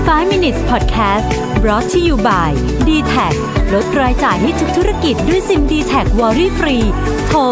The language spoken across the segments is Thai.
5 minutes podcast brought to you by D-Tech ลดรายจ่ายให้ทุกธุรกิจด้วยซิม D-Tech Worry Free โทร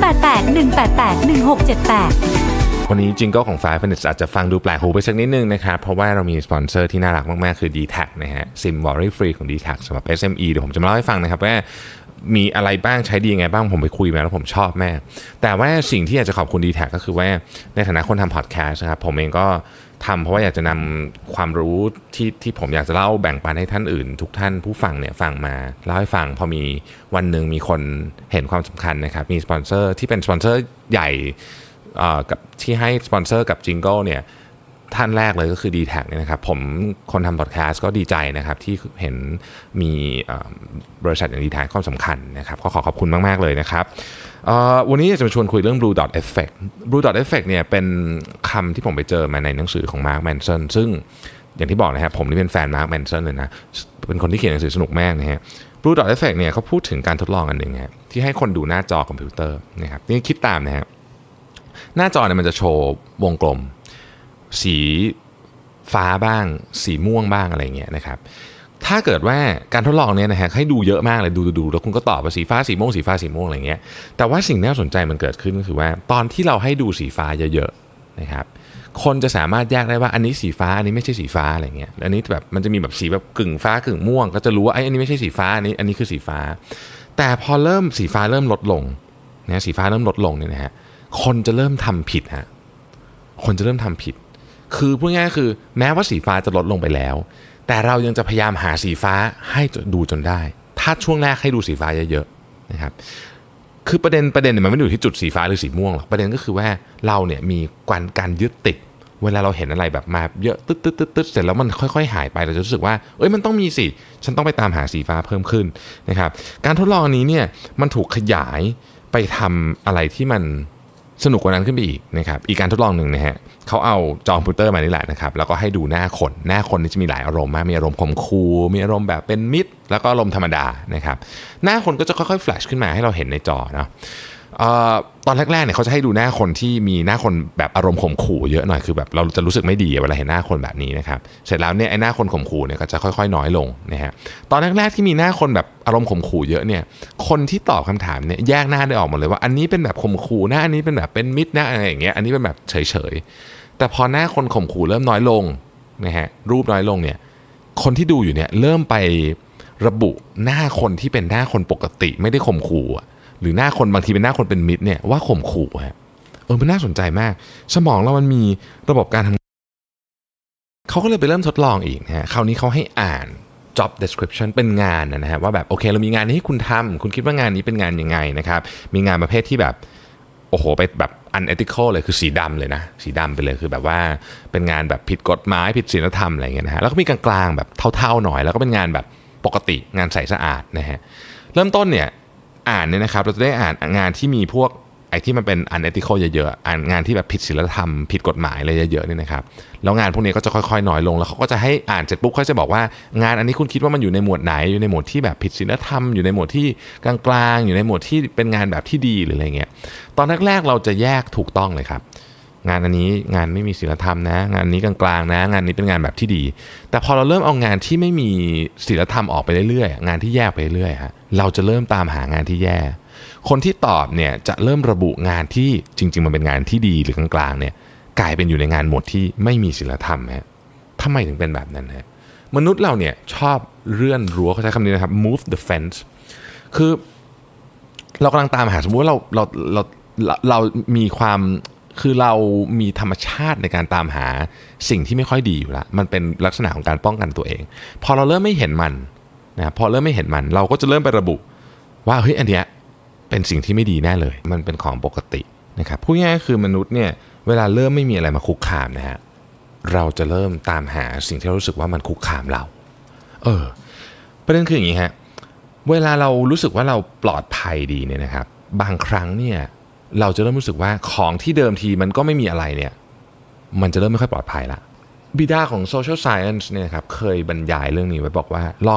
0881881678 วันนี้จิงเกิลของ5 minutes อาจจะฟังดูแปลกหูไปสักนิดนึงนะครับเพราะว่าเรามีสปอนเซอร์ที่น่ารักมากๆคือ D-Tech นะฮะซิม Worry Free ของ D-Tech สำหรับ SME เดี๋ยวผมจะมาเล่าให้ฟังนะครับว่ามีอะไรบ้างใช้ดียังไงบ้างผมไปคุยมาแล้วผมชอบมากแต่ว่าสิ่งที่อยากจะขอบคุณ D-Tech ก็คือว่าในฐานะคนทำพอดแคสต์นะครับผมเองก็ทำเพราะว่าอยากจะนำความรู้ที่ผมอยากจะเล่าแบ่งปันให้ท่านอื่นทุกท่านผู้ฟังเนี่ยฟังมาเล่าให้ฟังพอมีวันหนึ่งมีคนเห็นความสำคัญนะครับมีสปอนเซอร์ที่เป็นสปอนเซอร์ใหญ่กับที่ให้สปอนเซอร์กับ Jingle เนี่ยท่านแรกเลยก็คือ D-Tech เนี่ยนะครับผมคนทำพอดแคสต์ก็ดีใจนะครับที่เห็นมีบริษัทอย่าง D-Tech ความสำคัญนะครับก็ขอบคุณมากๆเลยนะครับวันนี้จะมาชวนคุยเรื่อง Blue Dot Effect Blue Dot Effect เนี่ยเป็นคำที่ผมไปเจอมาในหนังสือของ Mark Manson ซึ่งอย่างที่บอกนะครับผมนี่เป็นแฟน Mark Manson เลยนะเป็นคนที่เขียนหนังสือสนุกมากนะฮะ Blue Dot Effect เนี่ยเขาพูดถึงการทดลองอันหนึ่งครับที่ให้คนดูหน้าจอคอมพิวเตอร์นะครับนี่คิดตามนะฮะหน้าจอเนี่ยมันจะโชว์วงกลมสีฟ้าบ้างสีม่วงบ้างอะไรเงี้ยนะครับถ้าเกิดว่าการทดลองเนี่ยนะฮะให้ดูเยอะมากเลยดูแล้วคุณก็ตอบว่าสีฟ้าสีม่วงสีฟ้าสีม่วงอะไรเงี้ยแต่ว่าสิ่งที่น่าสนใจมันเกิดขึ้นก็คือว่าตอนที่เราให้ดูสีฟ้าเยอะๆนะครับคนจะสามารถแยกได้ว่าอันนี้สีฟ้าอันนี้ไม่ใช่สีฟ้าอะไรเงี้ยอันนี้แบบมันจะมีแบบสีแบบกึ่งฟ้ากึ่งม่วงก็จะรู้ว่าอันนี้ไม่ใช่สีฟ้าอันนี้คือสีฟ้าแต่พอเริ่มสีฟ้าเริ่มลดลงนะสีฟ้าเริ่มลดลงเนี่ยนะฮะคนจะเริ่มทำผิดฮะคนจะเริ่มทำผิดคือพูดง่ายๆคือแม้ว่าสีฟ้าจะลดลงไปแล้วแต่เรายังจะพยายามหาสีฟ้าให้ดูจนได้ถ้าช่วงแรกให้ดูสีฟ้าเยอะๆนะครับคือประเด็นเนี่ยมันไม่ได้อยู่ที่จุดสีฟ้าหรือสีม่วงหรอกประเด็นก็คือว่าเราเนี่ยมีการยึดติดเวลาเราเห็นอะไรแบบมาเยอะตึ๊ดเสร็จแล้วมันค่อยๆหายไปเราจะรู้สึกว่ามันต้องมีสิฉันต้องไปตามหาสีฟ้าเพิ่มขึ้นนะครับการทดลองนี้เนี่ยมันถูกขยายไปทำอะไรที่มันสนุกกว่านั้นขึ้นไปอีกนะครับอีกการทดลองหนึ่งนะฮะเขาเอาจอคอมพิวเตอร์มานี่แหละนะครับแล้วก็ให้ดูหน้าคนนี่จะมีหลายอารมณ์มากมีอารมณ์ข่มขู่มีอารมณ์แบบเป็นมิตรแล้วก็อารมณ์ธรรมดานะครับหน้าคนก็จะค่อยๆแฟลชขึ้นมาให้เราเห็นในจอเนาะตอนแรกๆเนี่ยเขาจะให้ดูหน้าคนที่มีหน้าคนแบบอารมณ์ข่มขู่เยอะหน่อยคือแบบเราจะรู้สึกไม่ดีเวลาเห็นหน้าคนแบบนี้นะครับเสร็จแล้วเนี่ยไอ้หน้าคนข่มขู่เนี่ยก็จะค่อยๆน้อยลงนะฮะตอนแรกๆที่มีหน้าคนแบบอารมณ์ข่มขู่เยอะเนี่ยคนที่ตอบคำถามเนี่ยแยกหน้าได้ออกหมดเลยว่าอันนี้เป็นแบบข่มขู่หน้าอันนี้เป็นแบบเป็นมิตรหน้าอะไรอย่างเงี้ยอันนี้เป็นแบบเฉยๆแต่พอหน้าคนข่มขู่เริ่มน้อยลงนะฮะรูปน้อยลงเนี่ยคนที่ดูอยู่เนี่ยเริ่มไประบุหน้าคนที่เป็นหน้าคนปกติไม่ได้ข่มขู่หรือหน้าคนบางทีเป็นหน้าคนเป็นมิตรเนี่ยว่าข่มขู่ฮะมันน่าสนใจมากสมองเรามันมีระบบการทำเขาก็เลยไปเริ่มทดลองอีกนะฮะคราวนี้เขาให้อ่าน job description เป็นงานนะฮะว่าแบบโอเคเรามีงานนี้ให้คุณทำคุณคิดว่างานนี้เป็นงานยังไงนะครับมีงานประเภทที่แบบโอ้โหไปแบบ unethical เลยคือสีดำเลยนะสีดำไปเลยคือแบบว่าเป็นงานแบบผิดกฎหมายผิดศีลธรรมอะไรอย่างเงี้ยนะฮะแล้วก็มีกลางๆแบบเท่าๆหน่อยแล้วก็เป็นงานแบบปกติงานใสสะอาดนะฮะเริ่มต้นเนี่ยอ่านเนี่ยนะครับเราจะได้อ่านงานที่มีพวกไอ้ที่มันเป็น unethical เยอะๆอ่านงานที่แบบผิดศีลธรรมผิดกฎหมายอะไรเยอะๆเนี่ยนะครับแล้วงานพวกนี้ก็จะค่อยๆน้อยลงแล้วเขาก็จะให้อ่านเสร็จปุ๊บเขาจะบอกว่างานอันนี้คุณคิดว่ามันอยู่ในหมวดไหนอยู่ในหมวดที่แบบผิดศีลธรรมอยู่ในหมวดที่กลางๆอยู่ในหมวดที่เป็นงานแบบที่ดีหรืออะไรเงี้ยตอนแรกๆเราจะแยกถูกต้องเลยครับงานอันนี้งานไม่มีศีลธรรมนะงานนี้กลางๆนะงานนี้เป็นงานแบบที่ดีแต่พอเราเริ่มเอางานที่ไม่มีศีลธรรมออกไปเรื่อยๆงานที่แย่ไปเรื่อยๆฮะเราจะเริ่มตามหางานที่แย่คนที่ตอบเนี่ยจะเริ่มระบุงานที่จริงๆมันเป็นงานที่ดีหรือกลางๆเนี่ยกลายเป็นอยู่ในงานหมวดที่ไม่มีศีลธรรมฮะทำไมถึงเป็นแบบนั้นฮะมนุษย์เราเนี่ยชอบเลื่อนรั้วเขาใช้คำนี้นะครับ move the fence คือเรากำลังตามหาสมมติว่าเรามีความคือเรามีธรรมชาติในการตามหาสิ่งที่ไม่ค่อยดีอยู่แล้วมันเป็นลักษณะของการป้องกันตัวเองพอเราเริ่มไม่เห็นมันนะพอเริ่มไม่เห็นมันเราก็จะเริ่มไประบุว่าเฮ้ยอันเนี้ยเป็นสิ่งที่ไม่ดีแน่เลยมันเป็นของปกตินะครับพูดง่ายๆคือมนุษย์เนี่ยเวลาเริ่มไม่มีอะไรมาคุกคามนะฮะเราจะเริ่มตามหาสิ่งที่เรารู้สึกว่ามันคุกคามเราประเด็นคืออย่างนี้ฮะเวลาเรารู้สึกว่าเราปลอดภัยดีเนี่ยนะครับบางครั้งเนี่ยเราจะเริ่มรู้สึกว่าของที่เดิมทีมันก็ไม่มีอะไรเนี่ยมันจะเริ่มไม่ค่อยปลอดภัยละบิดาของ social science เนี่ยครับเคยบรรยายเรื่องนี้ไว้บอกว่าลอง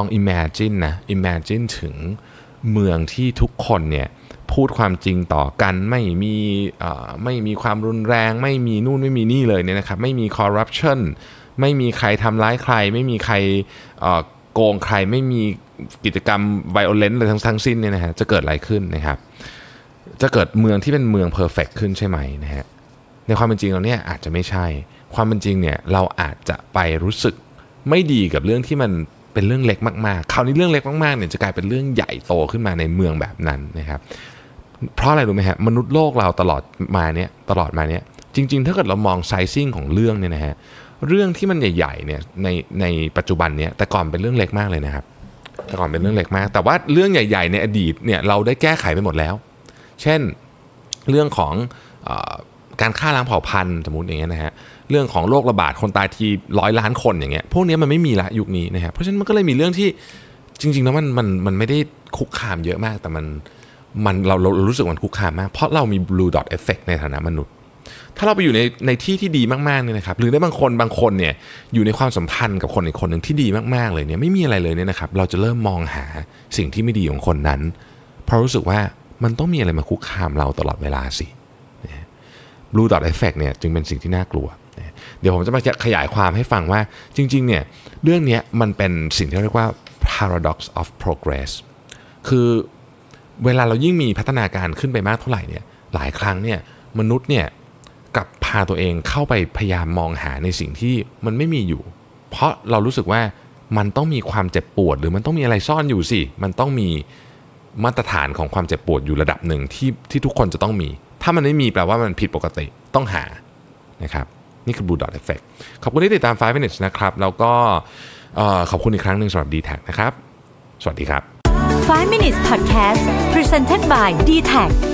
imagine ถึงเมืองที่ทุกคนเนี่ยพูดความจริงต่อกันไม่มีความรุนแรงไม่มีนู่นไม่มีนี่เลยเนี่ยนะครับไม่มี corruption ไม่มีใครทำร้ายใครไม่มีใครโกงใครไม่มีกิจกรรม violence อะไรทั้งสิ้นเนี่ยนะฮะจะเกิดอะไรขึ้นนะครับจะเกิดเมืองที่เป็นเมือง perfect ขึ้นใช่ไหมนะฮะในความเป็นจริงเราเนี่ยอาจจะไม่ใช่ความเป็นจริงเนี่ยเราอาจจะไปรู้สึกไม่ดีกับเรื่องที่มันเป็นเรื่องเล็กมากๆคราวนี้เรื่องเล็กมากๆเนี่ยจะกลายเป็นเรื่องใหญ่โตขึ้นมาในเมืองแบบนั้นนะครับเพราะอะไรรู้ไหมฮะมนุษย์โลกเราตลอดมาเนี่ยจริงๆถ้าเกิดเรามองไซซิ่งของเรื่องเนี่ยนะฮะเรื่องที่มันใหญ่ๆเนี่ยในปัจจุบันเนี่ยแต่ก่อนเป็นเรื่องเล็กมากเลยนะครับแต่ก่อนเป็นเรื่องเล็กมากแต่ว่าเรื่องใหญ่ๆในอดีตเนี่ยเราได้แก้ไขไปหมดแล้วเช่นเรื่องของการฆ่าล้างเผ่าพันธุ์สมมุติอย่างเงี้ยนะฮะเรื่องของโรคระบาดคนตายที100 ล้านคนอย่างเงี้ยพวกนี้มันไม่มีละยุคนี้นะครับเพราะฉะนั้นมันก็เลยมีเรื่องที่จริงๆแล้วมันไม่ได้คุกคามเยอะมากแต่มันเรารู้สึกมันคุกคามมากเพราะเรามี blue dot effect ในฐานะมนุษย์ถ้าเราไปอยู่ในที่ที่ดีมากๆเนี่ยนะครับหรือได้บางคนเนี่ยอยู่ในความสัมพันธ์กับคนอีกคนหนึ่งที่ดีมากๆเลยเนี่ยไม่มีอะไรเลยเนี่ยนะครับเราจะเริ่มมองหาสิ่งที่ไม่ดีของคนนั้นเพราะรู้สึกว่ามันต้องมีอะไรมาคุกคามเราตลอดเวลาสิ Blue Dot Effect เนี่ยจึงเป็นสิ่งที่น่ากลัวเดี๋ยวผมจะมาขยายความให้ฟังว่าจริงๆเนี่ยเรื่องนี้มันเป็นสิ่งที่เรียกว่า paradox of progress คือเวลาเรายิ่งมีพัฒนาการขึ้นไปมากเท่าไหร่เนี่ยหลายครั้งเนี่ยมนุษย์เนี่ยกลับพาตัวเองเข้าไปพยายามมองหาในสิ่งที่มันไม่มีอยู่เพราะเรารู้สึกว่ามันต้องมีความเจ็บปวดหรือมันต้องมีอะไรซ่อนอยู่สิมันต้องมีมาตรฐานของความเจ็บปวดอยู่ระดับหนึ่งที่ทุกคนจะต้องมีถ้ามันไม่มีแปลว่ามันผิดปกติต้องหานะครับนี่คือ Blue Dot Effect ขอบคุณที่ติดตาม5 minutes นะครับแล้วก็ขอบคุณอีกครั้งหนึ่งสำหรับ DTAC นะครับสวัสดีครับ 5 minutes podcast presented by DTAC